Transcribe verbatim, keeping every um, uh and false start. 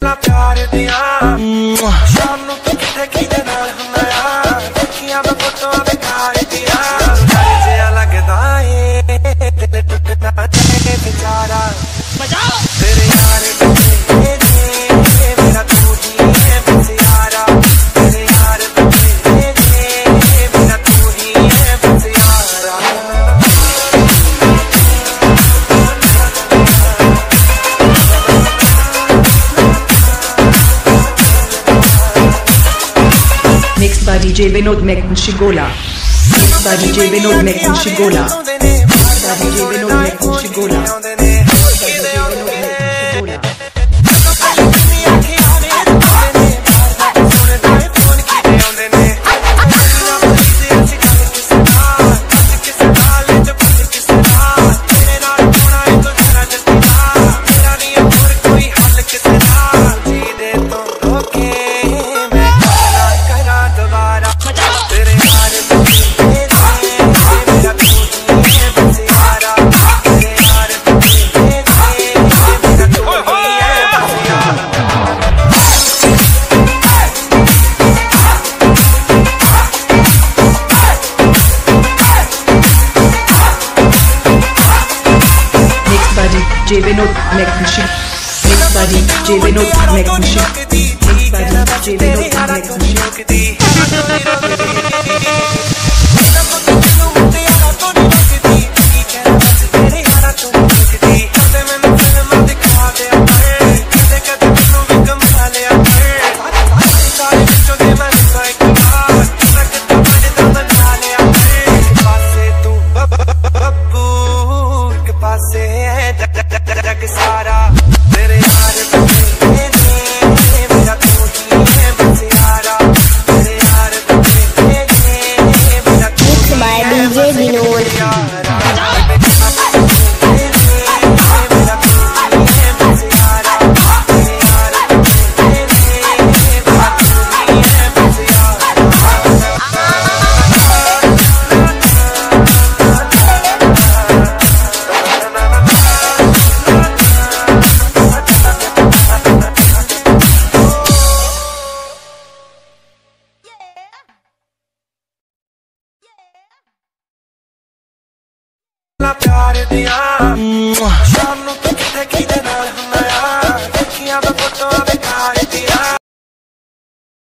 प्यार दिया शाम नू तू किथे किदे नाल हुंदा आ देखियां मैं फोटोआं बेकार दिया जिया लगदा ए दिल टुटदा जाए बेचारा तेरे यार बचे ने मेरा तू ही है बस यारा तेरे यार बचे ने मेरा तू ही है बस यारा Mixed by D J Vinod Mekhnshigola. Mixed by D J Vinod Mekhnshigola. Mixed by D J Vinod Mekhnshigola. D J Vinod Mekhnshigola. Mixed by D J Vinod Mekhnshigola. Mixed by D J Vinod Mekhnshigola. सारा तेरे यार बचे ने मेरा तू ही है बस यारा तेरे यार बचे ने मेरा तू ही है बस यारा प्यार दिया शाम नू तू किथे किदे